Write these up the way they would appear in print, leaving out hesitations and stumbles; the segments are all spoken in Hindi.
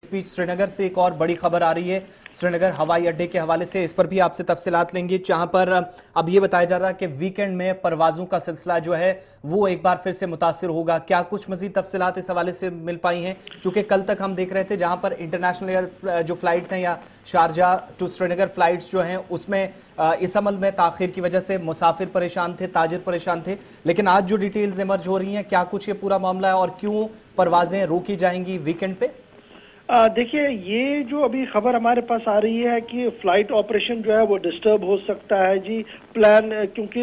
बीच श्रीनगर से एक और बड़ी खबर आ रही है, श्रीनगर हवाई अड्डे के हवाले से। इस पर भी आपसे तफसीलात लेंगे, जहां पर अब ये बताया जा रहा है कि वीकेंड में परवाजों का सिलसिला जो है वो एक बार फिर से मुतासिर होगा। क्या कुछ मजीद तफसीलात इस हवाले से मिल पाई हैं? चूंकि कल तक हम देख रहे थे जहां पर इंटरनेशनल एयर जो फ्लाइट्स हैं या शारजा टू श्रीनगर फ्लाइट्स जो हैं उसमें इस अमल में ताखिर की वजह से मुसाफिर परेशान थे, ताजिर परेशान थे, लेकिन आज जो डिटेल्स इमर्ज हो रही हैं, क्या कुछ ये पूरा मामला है और क्यों परवाजें रोकी जाएंगी वीकेंड पे? देखिए, ये जो अभी खबर हमारे पास आ रही है कि फ्लाइट ऑपरेशन जो है वो डिस्टर्ब हो सकता है जी। प्लान क्योंकि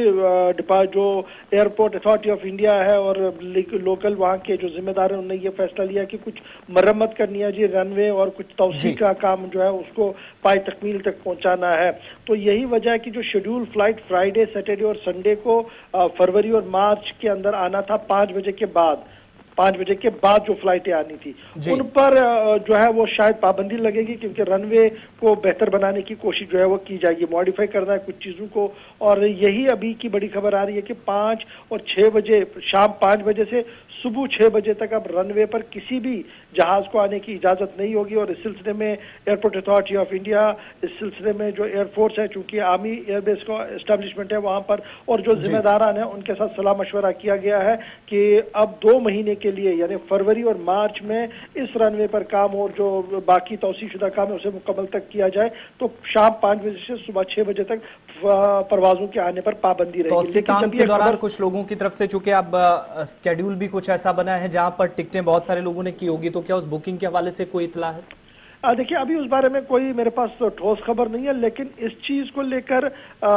जो एयरपोर्ट अथॉरिटी ऑफ इंडिया है और लोकल वहाँ के जो जिम्मेदार हैं उन्होंने ये फैसला लिया कि कुछ मरम्मत करनी है जी, रनवे और कुछ तौसी का काम जो है उसको पाए तकमील तक पहुंचाना है। तो यही वजह है कि जो शेड्यूल फ्लाइट फ्राइडे, सैटरडे और संडे को फरवरी और मार्च के अंदर आना था 5 बजे के बाद, 5 बजे के बाद जो फ्लाइटें आनी थी उन पर जो है वो शायद पाबंदी लगेगी, क्योंकि रनवे को बेहतर बनाने की कोशिश जो है वो की जाएगी, मॉडिफाई करना है कुछ चीजों को। और यही अभी की बड़ी खबर आ रही है कि 5 और 6 बजे, शाम 5 बजे से सुबह 6 बजे तक अब रनवे पर किसी भी जहाज को आने की इजाजत नहीं होगी। और इस सिलसिले में एयरपोर्ट अथॉरिटी ऑफ इंडिया, इस सिलसिले में जो एयरफोर्स है, चूंकि आर्मी एयरबेस का एस्टेब्लिशमेंट है वहां पर, और जो जिम्मेदारान है उनके साथ सलाह मशवरा किया गया है कि अब 2 महीने के लिए यानी फरवरी और मार्च में इस रनवे पर काम और जो बाकी तौसीशुदा काम है उसे मुकम्मल तक किया जाए। तो शाम 5 बजे से सुबह 6 बजे तक परवाजों के आने पर पाबंदी रहेगी। तो काम के दौरान कुछ लोगों की तरफ से, चूंकि अब स्केड्यूल भी कुछ ऐसा बना है जहां पर टिकटें बहुत सारे लोगों ने की होगी, तो क्या उस बुकिंग के हवाले से कोई इतला है? देखिए, अभी उस बारे में कोई मेरे पास तो ठोस खबर नहीं है, लेकिन इस चीज को लेकर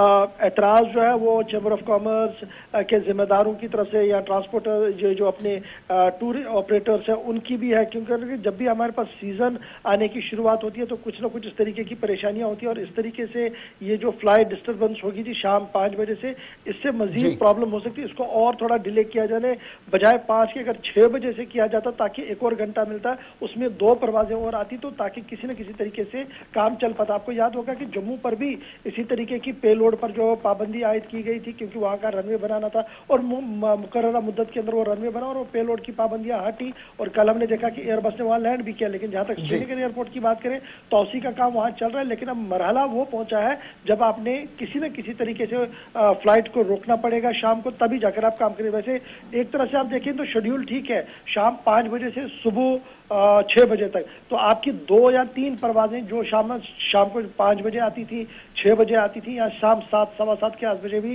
एतराज जो है वो चैम्बर ऑफ कॉमर्स के जिम्मेदारों की तरफ से या ट्रांसपोर्टर जो अपने टूर ऑपरेटर्स हैं उनकी भी है, क्योंकि जब भी हमारे पास सीजन आने की शुरुआत होती है तो कुछ ना कुछ इस तरीके की परेशानियां होती है। और इस तरीके से ये जो फ्लाइट डिस्टर्बेंस होगी जी शाम 5 बजे से, इससे मजीद प्रॉब्लम हो सकती है। इसको और थोड़ा डिले किया जाने बजाय 5 के अगर 6 बजे से किया जाता ताकि एक और घंटा मिलता, उसमें 2 परवाजें और आती तो ताकि किसी न किसी तरीके से काम चल पाता। आपको याद होगा कि जम्मू पर भी इसी तरीके की पेलोड पर जो पाबंदी आयद की गई थी, क्योंकि वहां का रनवे बनाना था और मुकर्ररा मुद्दत के अंदर वो रनवे बना और वो पेलोड की पाबंदियां हटी। और कल हमने देखा कि एयरबस ने वहां लैंड भी किया। लेकिन जहां तक श्रीनगर एयरपोर्ट की बात करें, तौसी का काम वहां चल रहा है, लेकिन अब मरहला वो पहुंचा है जब आपने किसी न किसी तरीके से फ्लाइट को रोकना पड़ेगा शाम को, तभी जाकर आप काम करें। वैसे एक तरह से आप देखें तो शेड्यूल ठीक है, शाम 5 बजे से सुबह 6 बजे तक, तो आपकी 2 या 3 परवाजें जो शाम को 5 बजे आती थी, 6 बजे आती थी, या शाम 7, सवा 7 के 8 बजे भी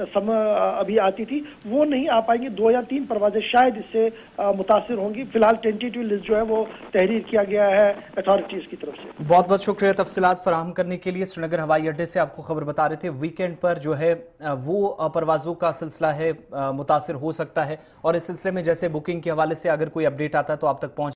अभी आती थी, वो नहीं आ पाएंगी। 2 या 3 परवाजें शायद इससे मुतासिर होंगी। फिलहाल टेंटेटिव लिस्ट जो है वो तहरीर किया गया है अथॉरिटीज की तरफ से। बहुत बहुत शुक्रिया तफसीलात फराहम करने के लिए। श्रीनगर हवाई अड्डे से आपको खबर बता रहे थे, वीकेंड पर जो है वो परवाजों का सिलसिला है मुतासिर हो सकता है, और इस सिलसिले में जैसे बुकिंग के हवाले से अगर कोई अपडेट आता है तो आप तक पहुंच